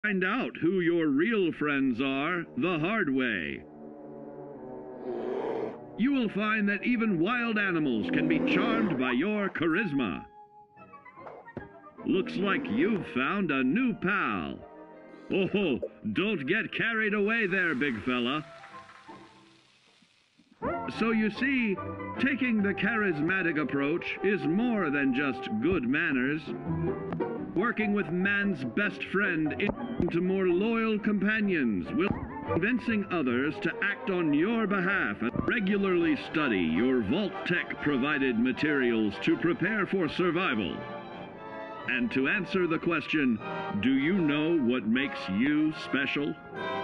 Find out who your real friends are the hard way. You will find that even wild animals can be charmed by your charisma. Looks like you've found a new pal. Oh, don't get carried away there, big fella. So you see, taking the charismatic approach is more than just good manners. Working with man's best friend into more loyal companions will convincing others to act on your behalf and regularly study your Vault-Tec provided materials to prepare for survival. And to answer the question, do you know what makes you special?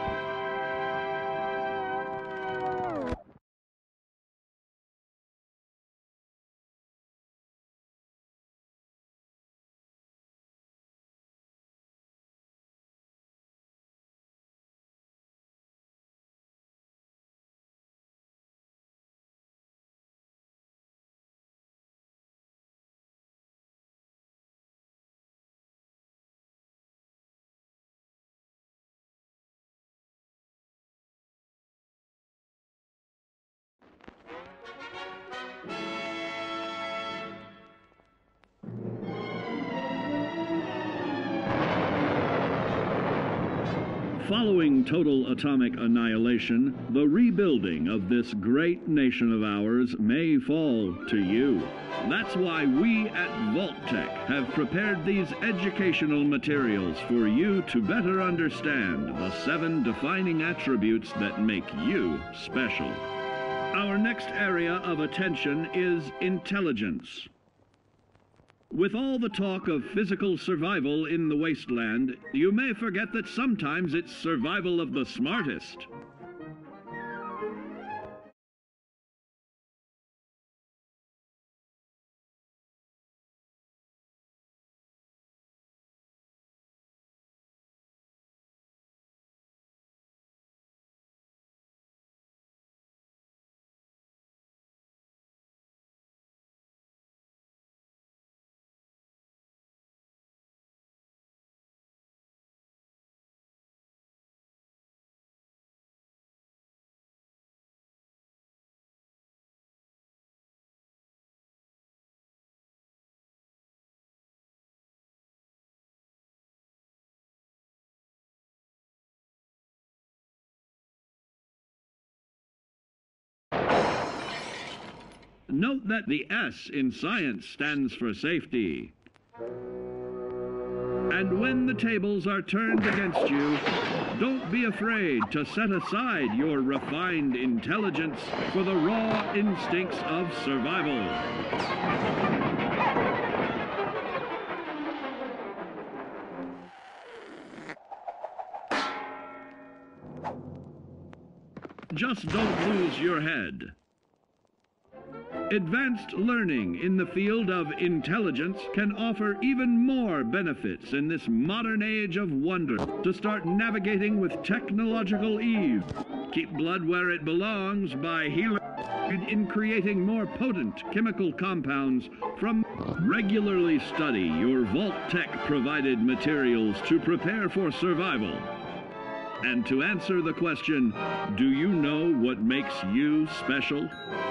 Following total atomic annihilation, the rebuilding of this great nation of ours may fall to you. That's why we at Vault-Tec have prepared these educational materials for you to better understand the 7 defining attributes that make you special. Our next area of attention is intelligence. With all the talk of physical survival in the wasteland, you may forget that sometimes it's survival of the smartest. Note that the S in science stands for safety. And when the tables are turned against you, don't be afraid to set aside your refined intelligence for the raw instincts of survival. Just don't lose your head. Advanced learning in the field of intelligence can offer even more benefits in this modern age of wonder to start navigating with technological ease. Keep blood where it belongs by healing in creating more potent chemical compounds from regularly study your Vault-Tec provided materials to prepare for survival. And to answer the question, do you know what makes you special?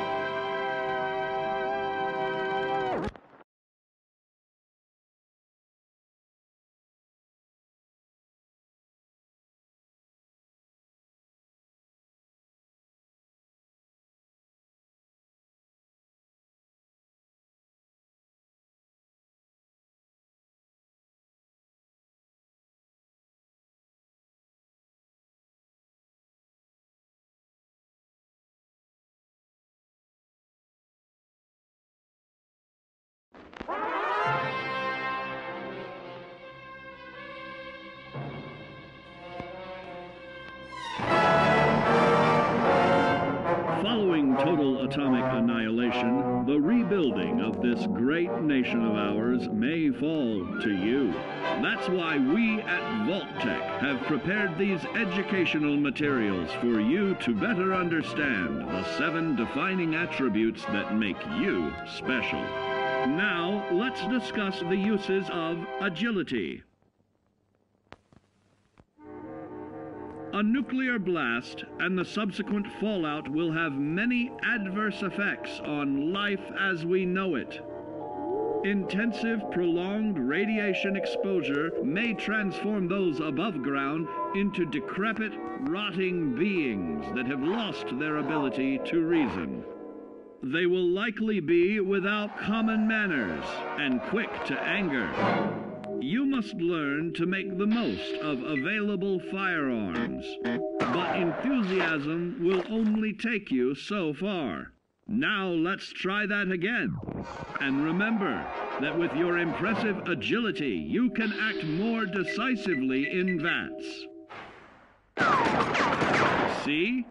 Following total atomic annihilation, the rebuilding of this great nation of ours may fall to you. That's why we at Vault-Tec have prepared these educational materials for you to better understand the 7 defining attributes that make you special. Now, let's discuss the uses of agility. A nuclear blast and the subsequent fallout will have many adverse effects on life as we know it. Intensive, prolonged radiation exposure may transform those above ground into decrepit, rotting beings that have lost their ability to reason. They will likely be without common manners and quick to anger. You must learn to make the most of available firearms, but enthusiasm will only take you so far. Now let's try that again. And remember that with your impressive agility, you can act more decisively in VATS. See?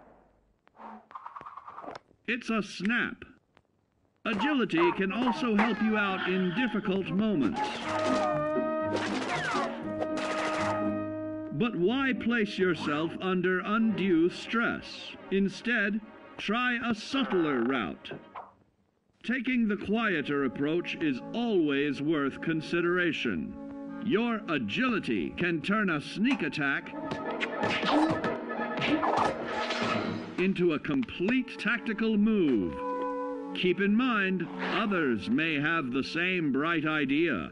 It's a snap. Agility can also help you out in difficult moments. But why place yourself under undue stress? Instead, try a subtler route. Taking the quieter approach is always worth consideration. Your agility can turn a sneak attack into a complete tactical move. Keep in mind, others may have the same bright idea.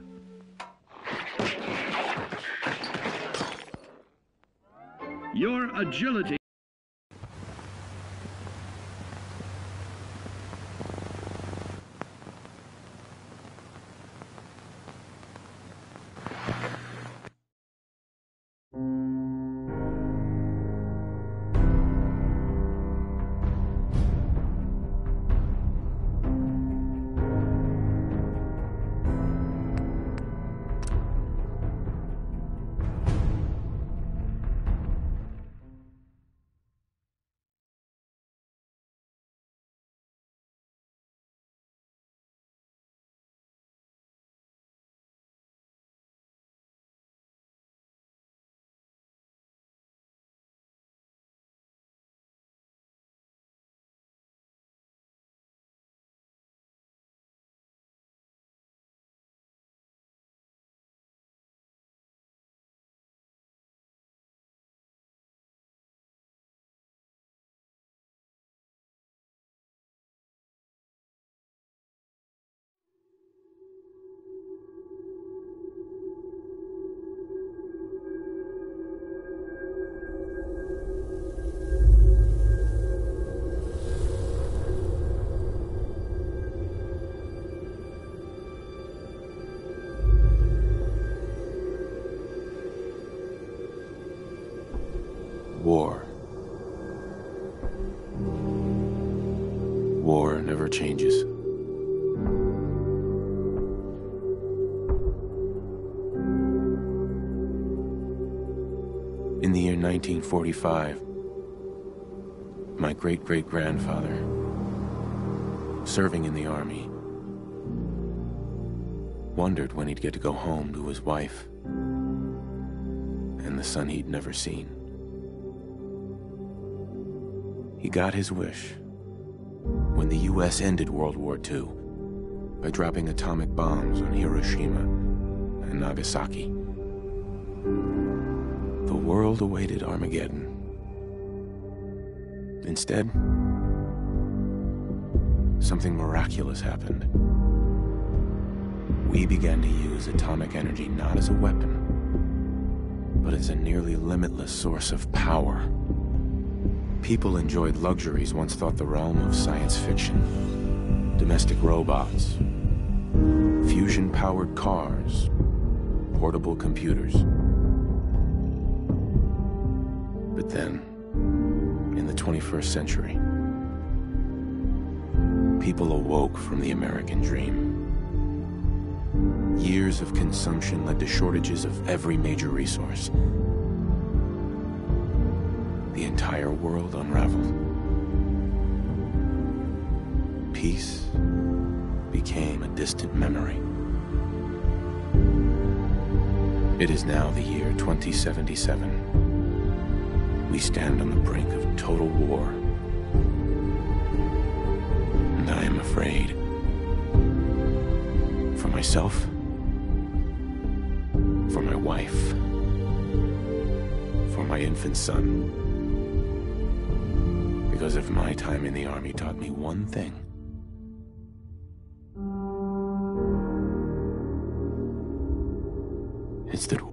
Your agility War. War never changes. In the year 1945, my great-great-grandfather, serving in the army, wondered when he'd get to go home to his wife and the son he'd never seen. He got his wish when the U.S. ended World War II by dropping atomic bombs on Hiroshima and Nagasaki. The world awaited Armageddon. Instead, something miraculous happened. We began to use atomic energy not as a weapon, but as a nearly limitless source of power. People enjoyed luxuries once thought the realm of science fiction. Domestic robots, fusion-powered cars, portable computers. But then, in the 21st century, people awoke from the American dream. Years of consumption led to shortages of every major resource. The entire world unraveled. Peace became a distant memory. It is now the year 2077. We stand on the brink of total war. And I am afraid. For myself, for my wife, for my infant son. Because if my time in the Army taught me one thing, it's that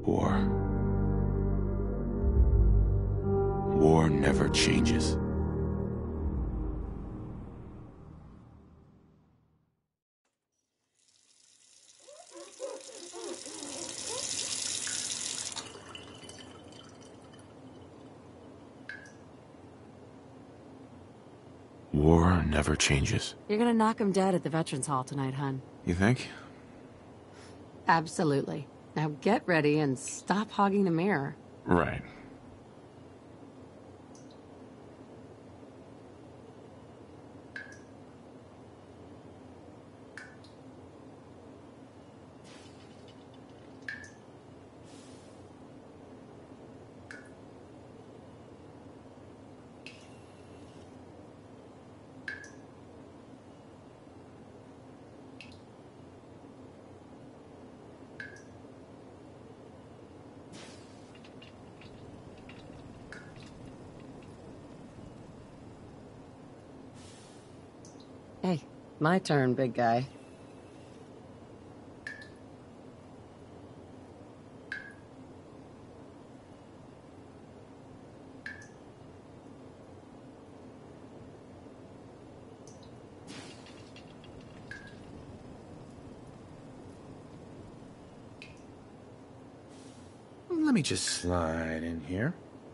war never changes. War never changes. You're gonna knock him dead at the Veterans Hall tonight, hun. You think? Absolutely. Now get ready and stop hogging the mirror. Right. Hey, my turn, big guy. Let me just slide in here.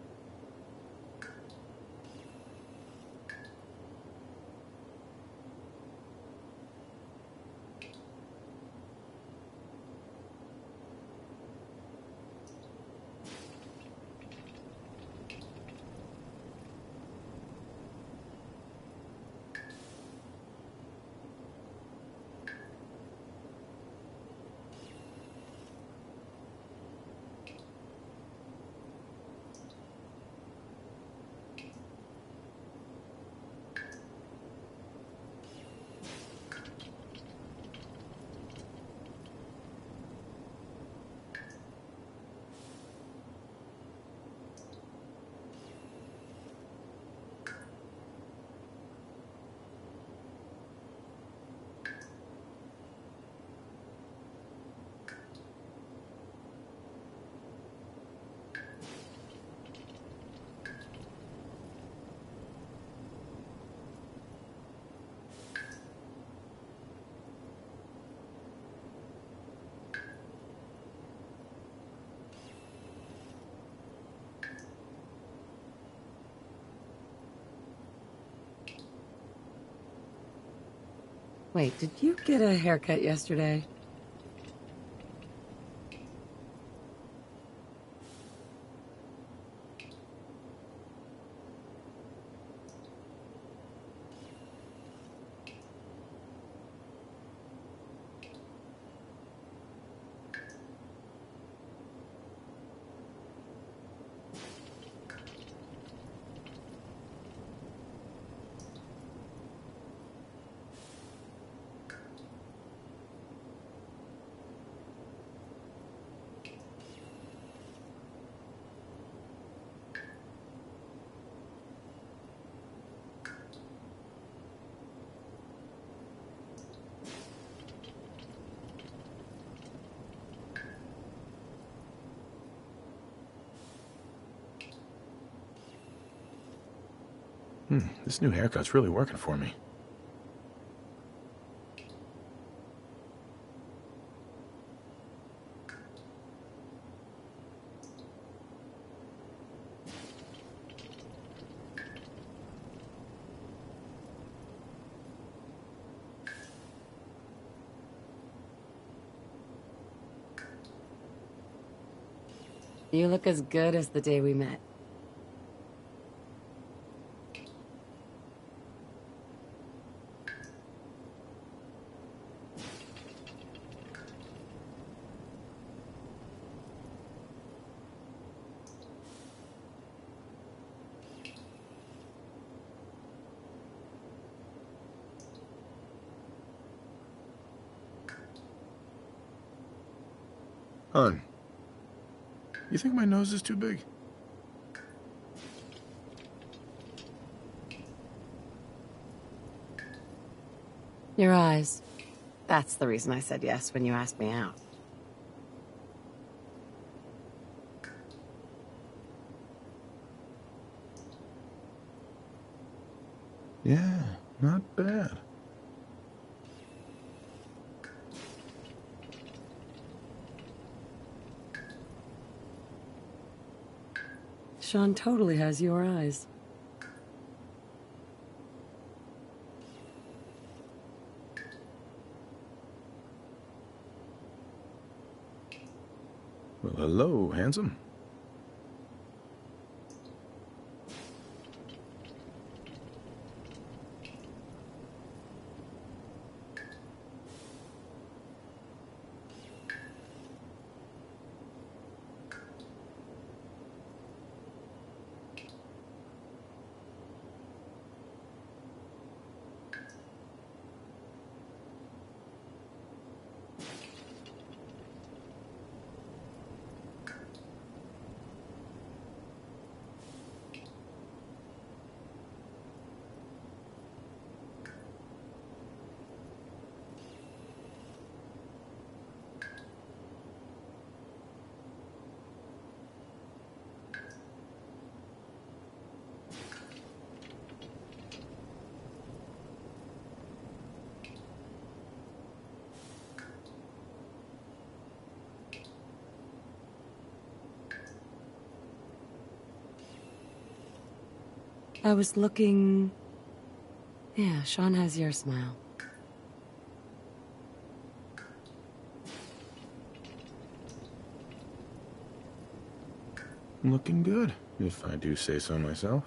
Wait, did you get a haircut yesterday? This new haircut's really working for me. You look as good as the day we met. Hun, you think my nose is too big? Your eyes. That's the reason I said yes when you asked me out. Yeah, not bad. Sean totally has your eyes. Well, hello, handsome. I was looking... Yeah, Sean has your smile. Looking good, if I do say so myself.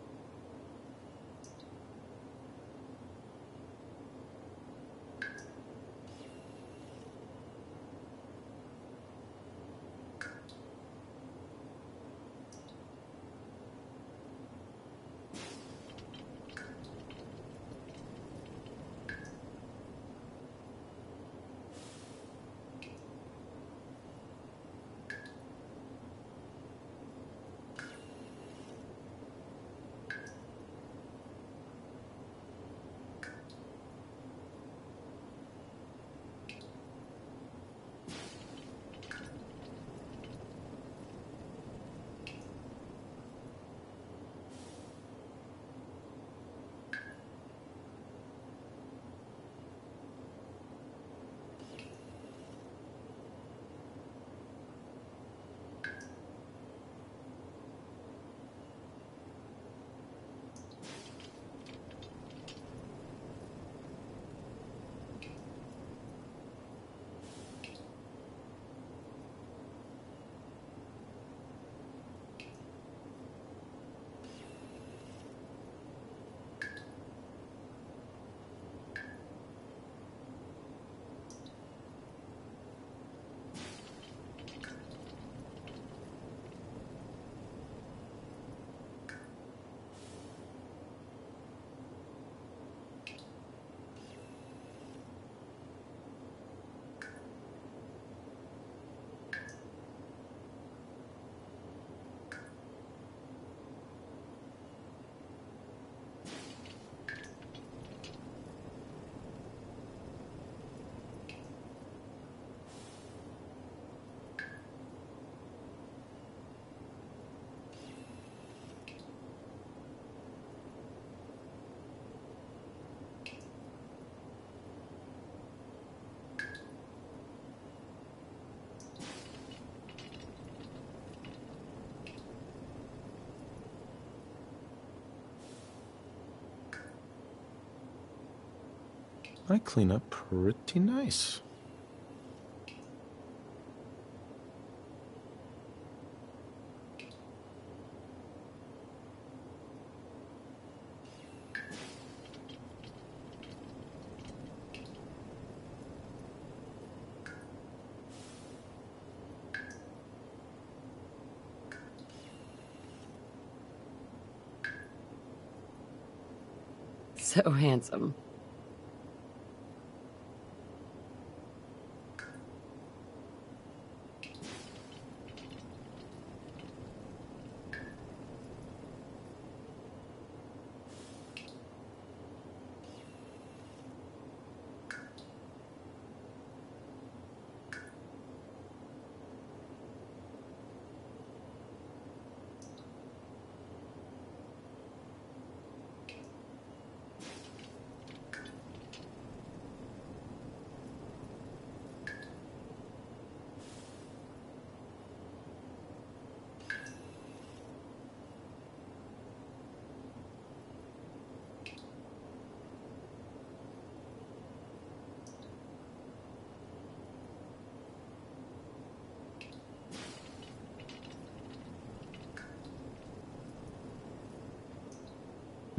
I clean up pretty nice. So handsome.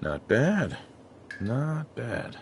Not bad. Not bad.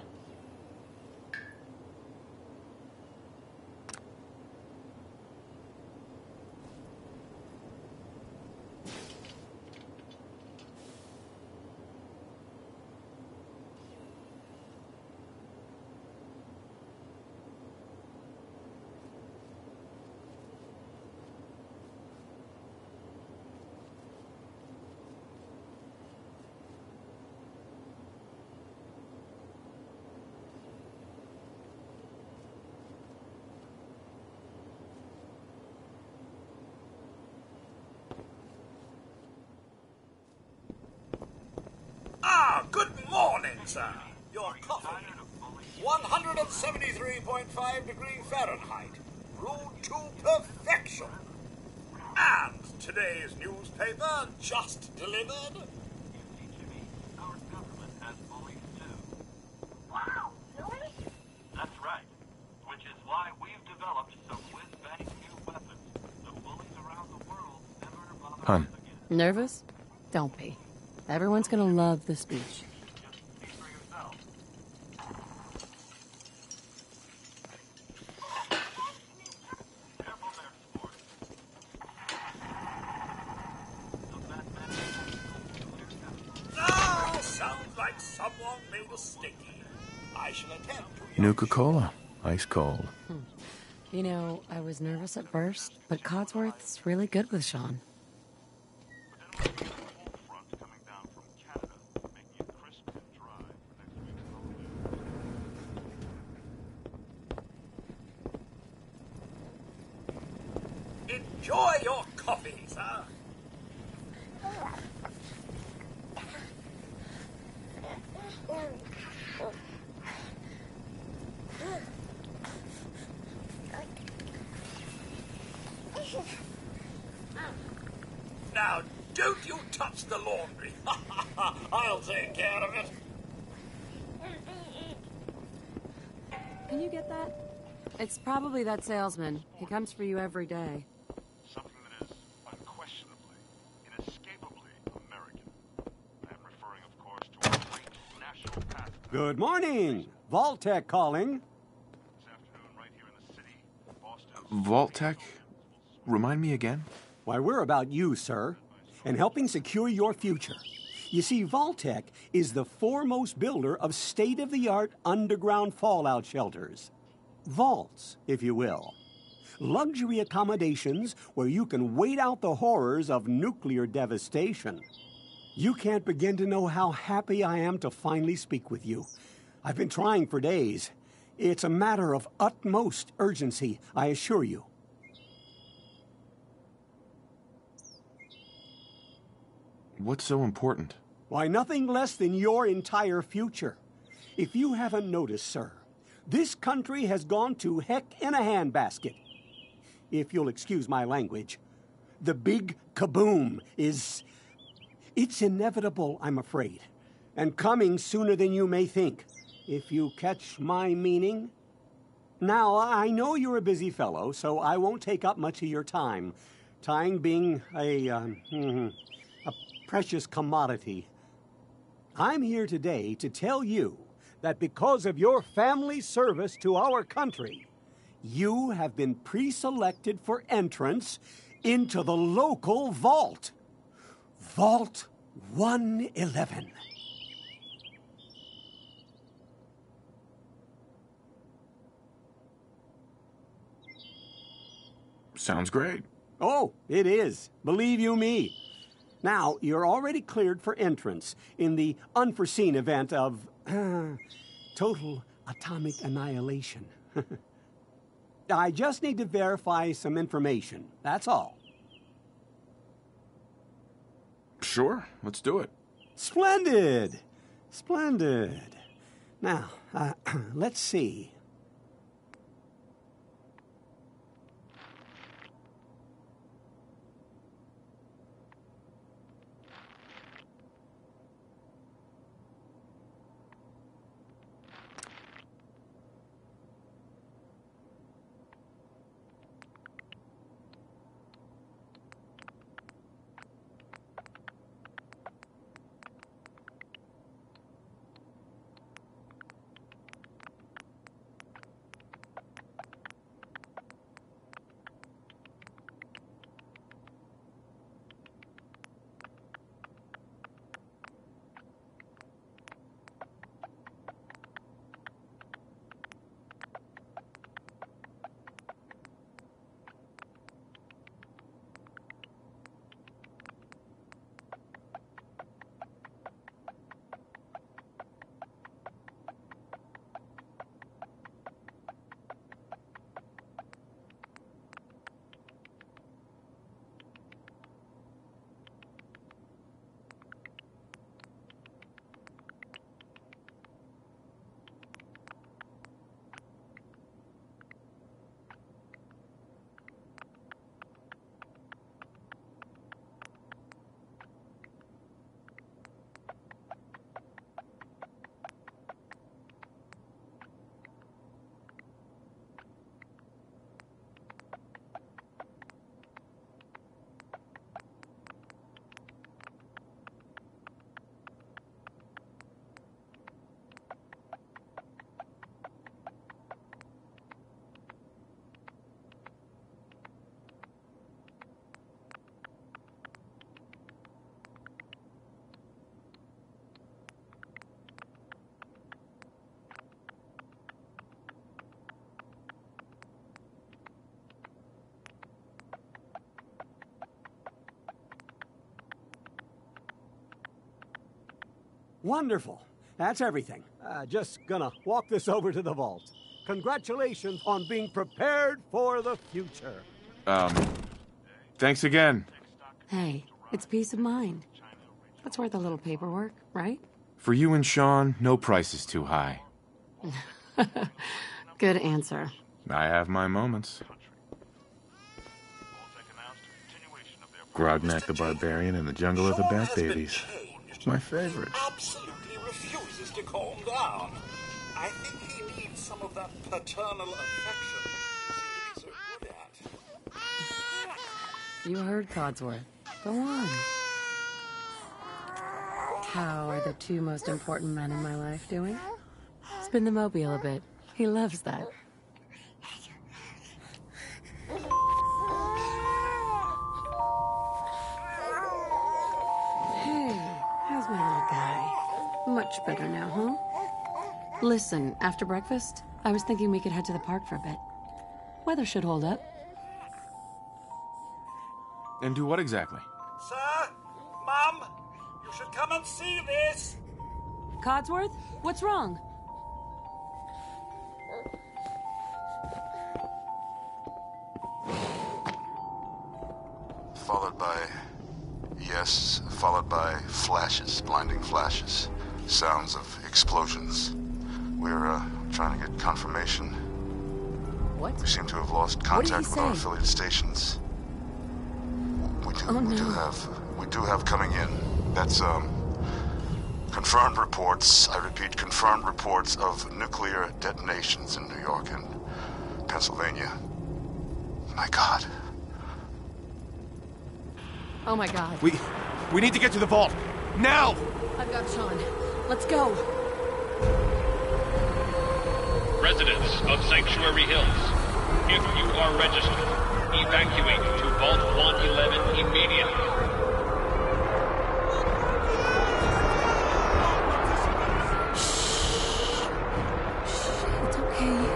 Good morning, sir. Your coffee. 173.5 degrees Fahrenheit. Brewed to perfection. And today's newspaper just delivered. Our government has bullies too. Wow, really? That's right. Which is why we've developed some whiz-bang new weapons. The bullies around the world never bother Hun. us again. Nervous? Don't be. Everyone's gonna love the speech. Just speak for yourself. Careful there, sport. The Batman Sounds like someone made a sticky. I shall attempt to... Nuka-Cola. Ice cold. You know, I was nervous at first, but Codsworth's really good with Sean. front coming down from Canada, making it crisp and dry for next week's holiday. Enjoy your coffee, sir. Now, don't you touch the laundry. I'll take care of it. Can you get that? It's probably that salesman. He comes for you every day. Something that is unquestionably, inescapably American. I am referring, of course, to our great national path. Good morning. Vault-Tec calling. This afternoon, right here in the city, Boston. Vault-Tec? Remind me again? Why, we're about you, sir, and helping secure your future. You see, Vault-Tec is the foremost builder of state-of-the-art underground fallout shelters. Vaults, if you will. Luxury accommodations where you can wait out the horrors of nuclear devastation. You can't begin to know how happy I am to finally speak with you. I've been trying for days. It's a matter of utmost urgency, I assure you. What's so important? Why, nothing less than your entire future. If you haven't noticed, sir, this country has gone to heck in a handbasket. If you'll excuse my language, the big kaboom is... It's inevitable, I'm afraid, and coming sooner than you may think, if you catch my meaning. Now, I know you're a busy fellow, so I won't take up much of your time. Time being a precious commodity. I'm here today to tell you that because of your family service to our country, you have been pre-selected for entrance into the local vault. Vault 111. Sounds great. Oh, it is. Believe you me. Now, you're already cleared for entrance in the unforeseen event of total atomic annihilation. I just need to verify some information. That's all. Sure, let's do it. Splendid. Splendid. Now, let's see. Wonderful. That's everything. Just gonna walk this over to the vault. Congratulations on being prepared for the future. Thanks again. Hey, it's peace of mind. That's worth a little paperwork, right? For you and Sean, no price is too high. Good answer. I have my moments. Grognak the Barbarian in the Jungle of the Bat Babies. My favorite. Absolutely refuses to calm down. I think he needs some of that paternal affection you seem to be so good at. You heard Codsworth. Go on. How are the two most important men in my life doing? Spin the mobile a bit. He loves that. Hey, how's my little guy? Much better now, huh? Listen, after breakfast, I was thinking we could head to the park for a bit. Weather should hold up. And do what exactly? Sir? Mum? You should come and see this! Codsworth? What's wrong? Followed by flashes, blinding flashes. Sounds of explosions. We're trying to get confirmation. What? We seem to have lost contact with our affiliate stations. We do have coming in. That's confirmed reports. I repeat, confirmed reports of nuclear detonations in New York and Pennsylvania. My God. Oh my God. We need to get to the vault. Now! I've got Sean. Let's go. Residents of Sanctuary Hills, if you are registered, evacuate to Vault 111 immediately. It's okay.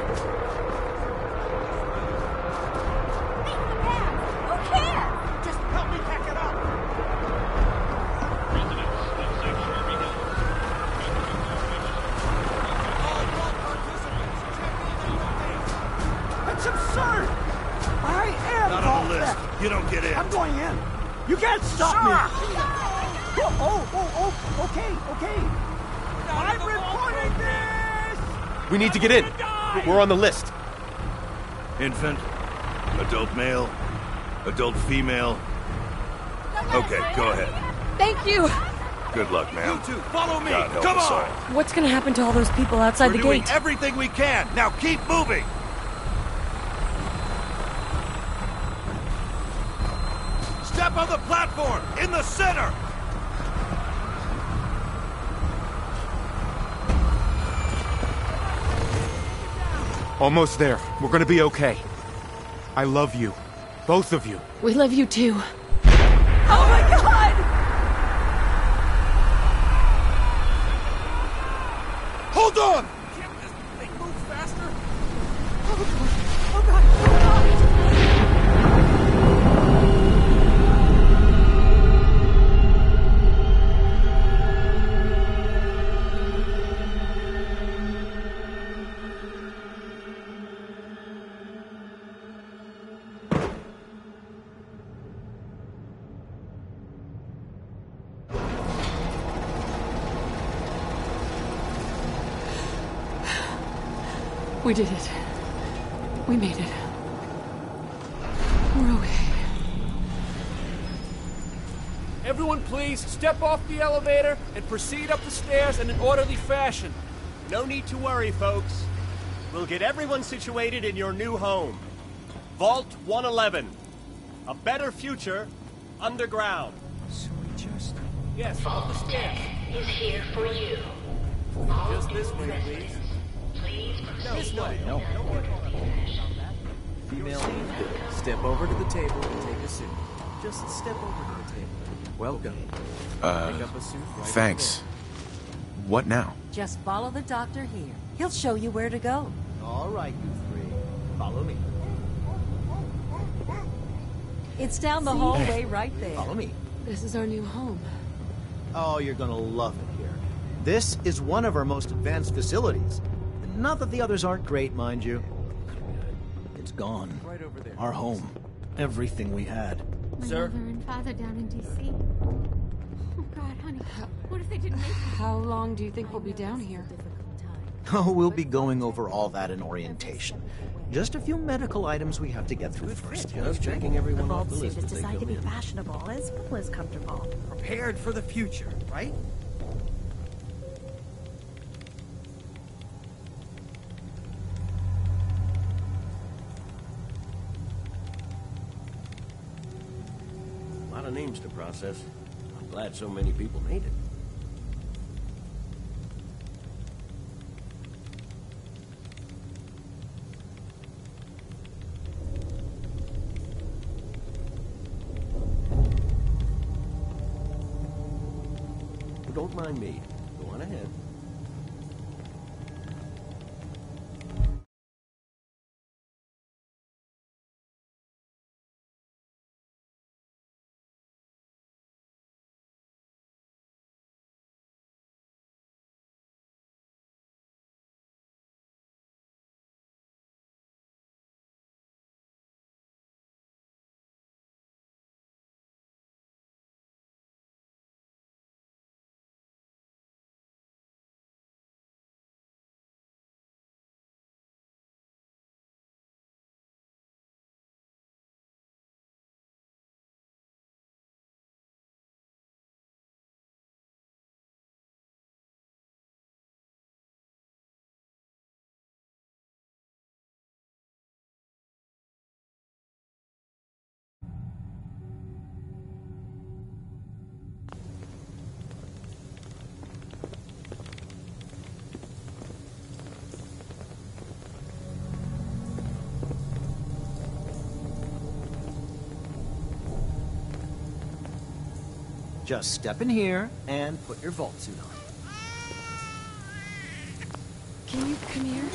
You don't get in. I'm going in. You can't stop me. Okay. I'm reporting this. We need to get in. We're on the list. Infant, adult male, adult female. Okay, go ahead. Thank you. Good luck, ma'am. You two, follow me. God help Come us on. all. What's gonna happen to all those people outside We're the doing gate? everything we can. Now keep moving. Step on the platform in the center. Almost there. We're gonna be okay. I love you. Both of you. We love you too. Oh my God! Hold on. They move faster. We did it. We made it. We're okay. Everyone please, step off the elevator and proceed up the stairs in an orderly fashion. No need to worry, folks. We'll get everyone situated in your new home. Vault 111. A better future underground. So we just... Yes, up the stairs. Is here for you. Just this way, please. This way. No. Female, step over to the table and take a suit. Just step over to the table. Welcome. Pick up a suit right Thanks. What now? Just follow the doctor here. He'll show you where to go. All right, you three. Follow me. It's down the hallway right there. Follow me. This is our new home. Oh, you're gonna love it here. This is one of our most advanced facilities. Not that the others aren't great, mind you. It's gone. Right over there. Our home. Everything we had. My Sir? mother and father down in D.C. Oh, God, honey. What if they didn't make it? How long do you think we'll be down here? Oh, we'll be going over all that in orientation. Just a few medical items we have to get through first. Just checking everyone off the Suit list is as they designed to come be in. fashionable as well as comfortable. Prepared for the future, right? A lot of names to process. I'm glad so many people made it. Don't mind me. Go on ahead. Just step in here and put your vault suit on. Can you come here?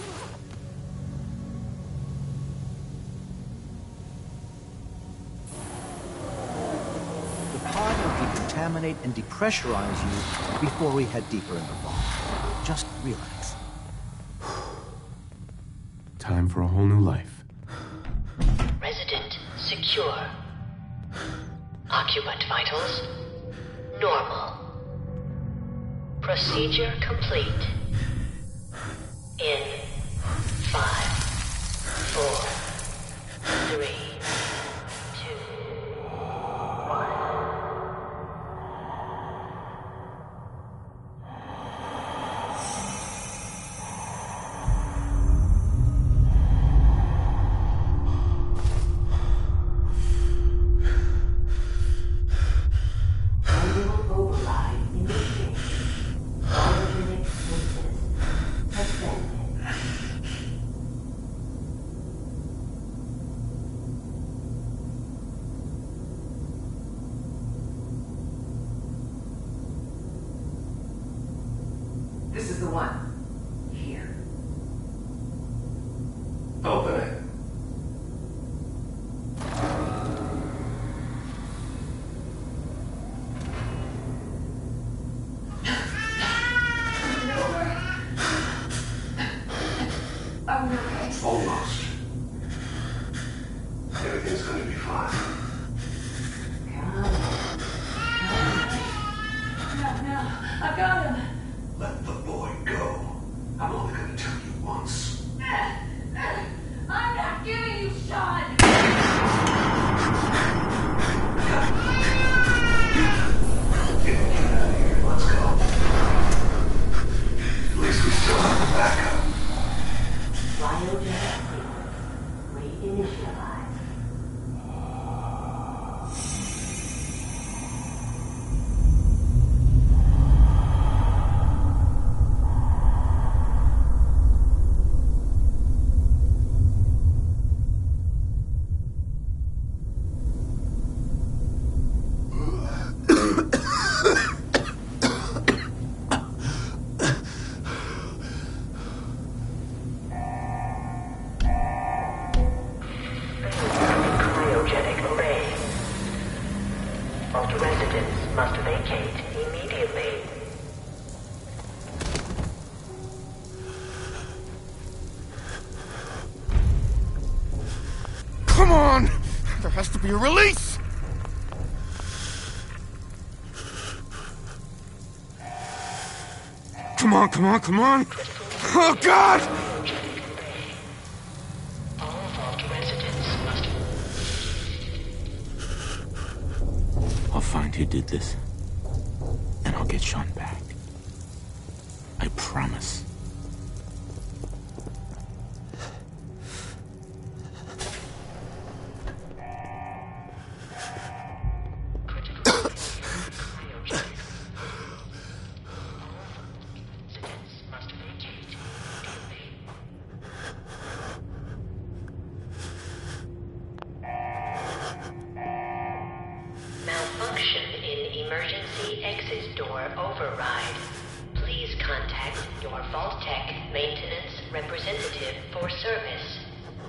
The pod will decontaminate and depressurize you before we head deeper in the vault. Just relax. Time for a whole new life. Resident secure. Occupant vitals normal. Procedure complete. In 5, 4, 3, 2, 1. This is the one. Here. Open it. I'm okay. Almost. Everything's going to be fine. No, I've got him. Let the boy go. has to be a release! Come on, come on, come on! Oh, God! I'll find who did this, and I'll get Sean back. I promise. Malfunction in emergency exit door override. Please contact your Vault-Tec maintenance representative for service.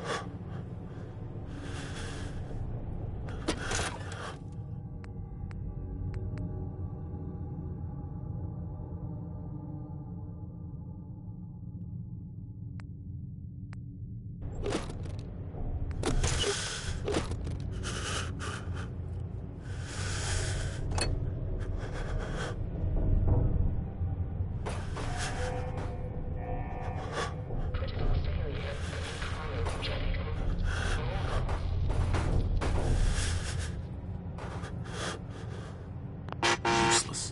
Useless.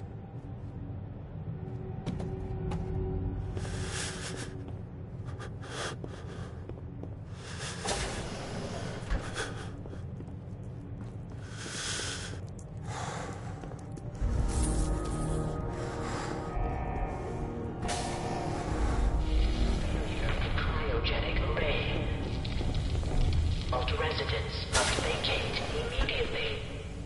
Cryogenic array. Vault residents must vacate immediately.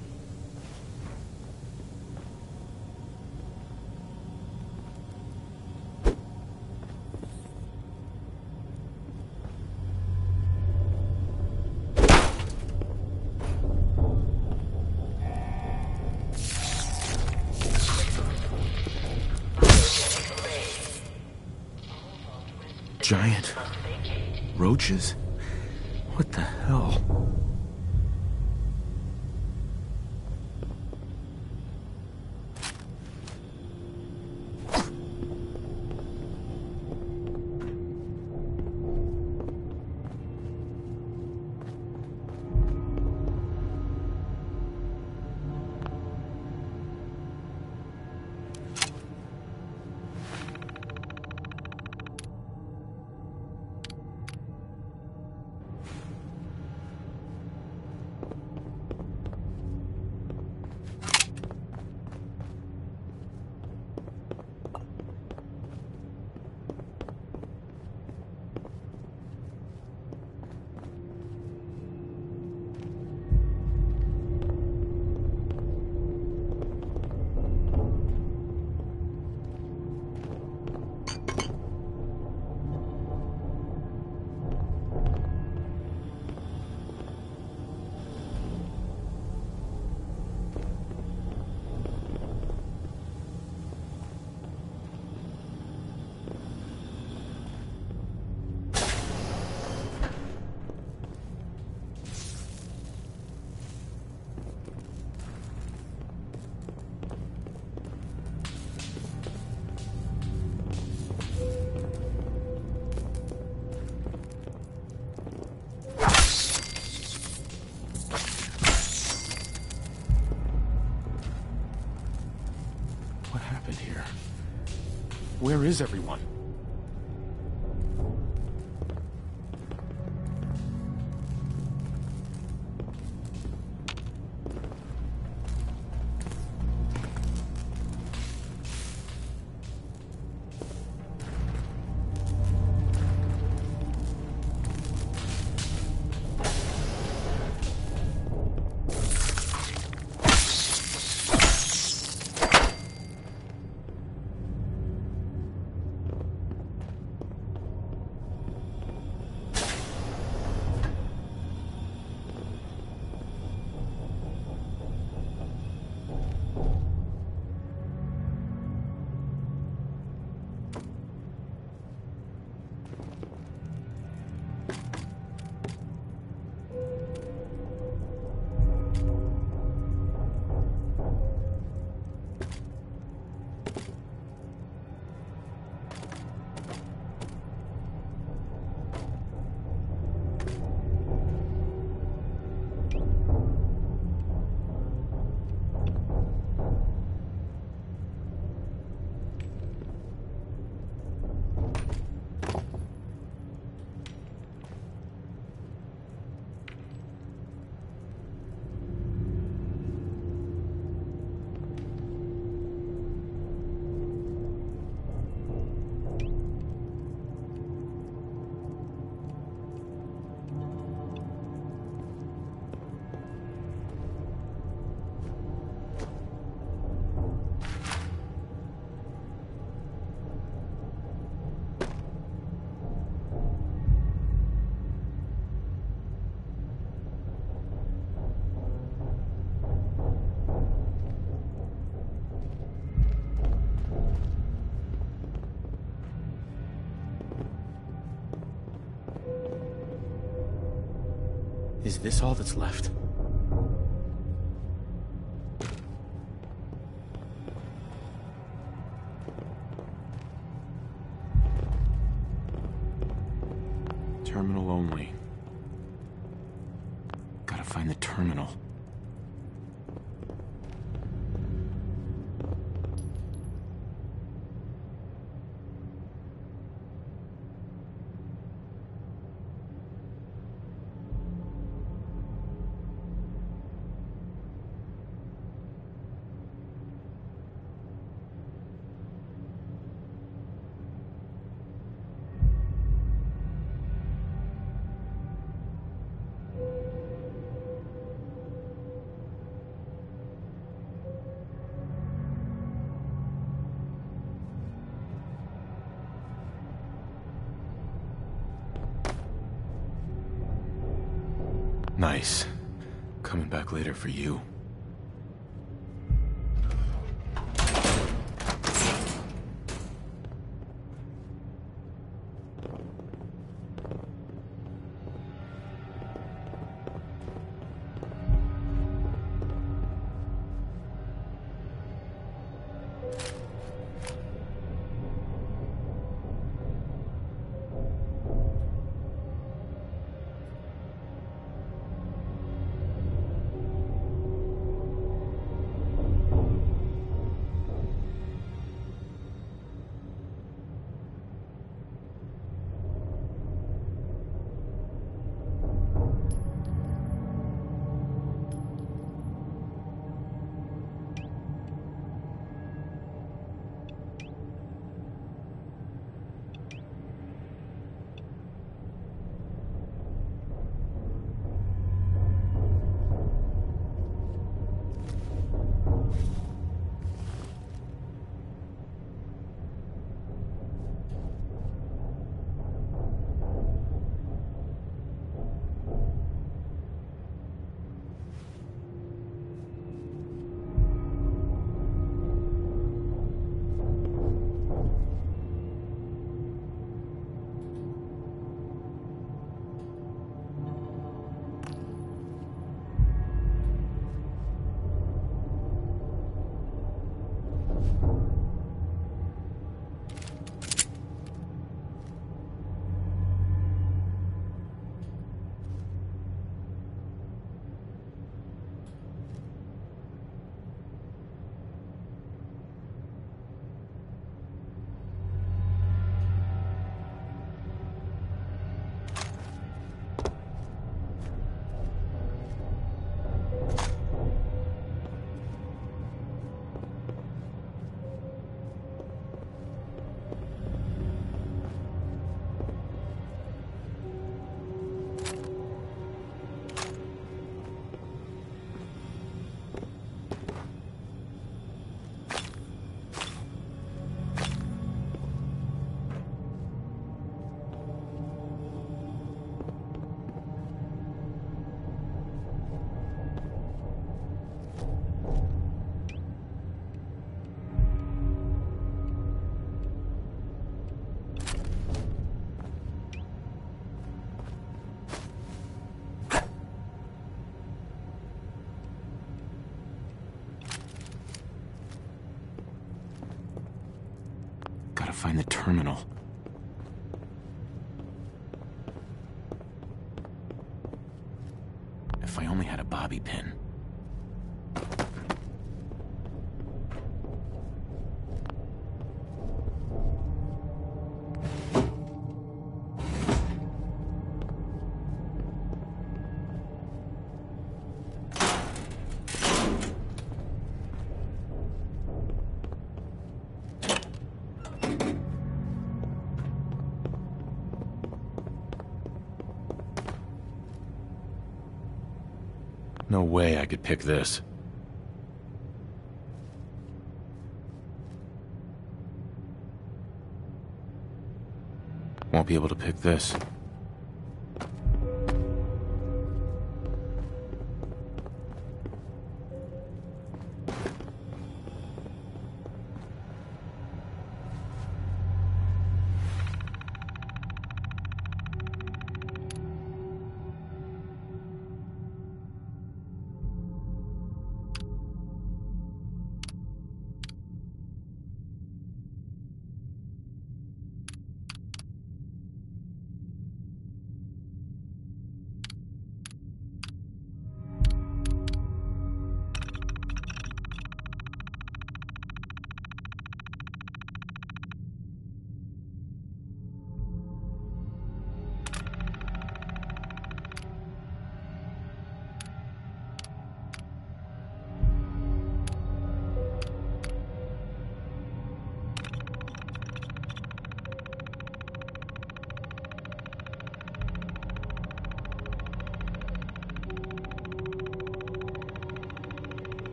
Giant roaches? What the hell? What happened here? Where is everyone? Is this all that's left? Terminal only. Gotta find the terminal. Nice. Coming back later for you. Find the terminal. If I only had a bobby pin. No way I could pick this. Won't be able to pick this.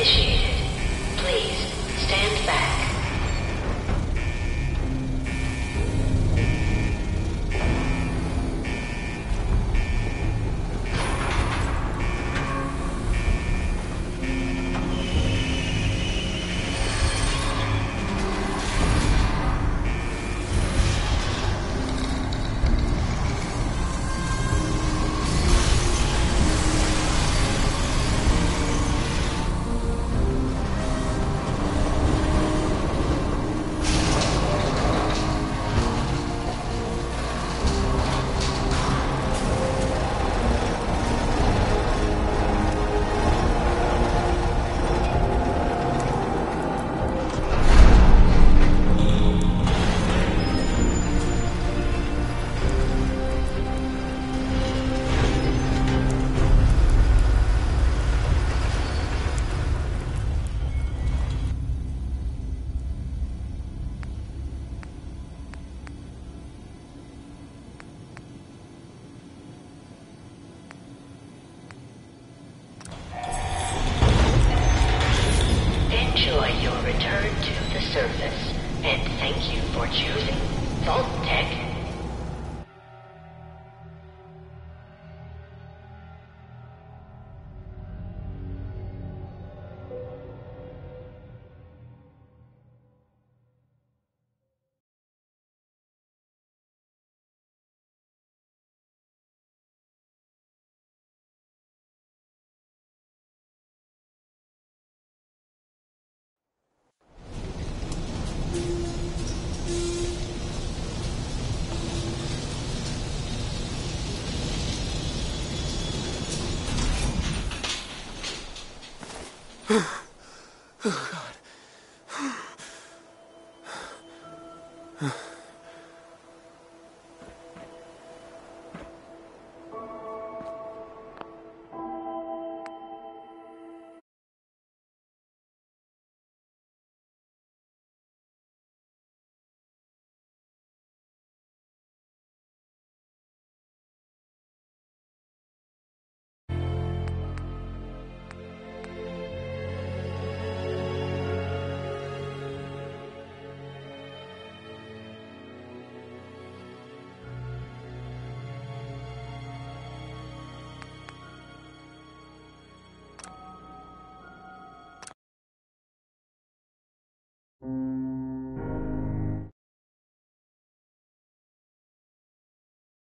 initiated. Please, stand back. Enjoy your return to the surface, and thank you for choosing Vault-Tec. Oh, God.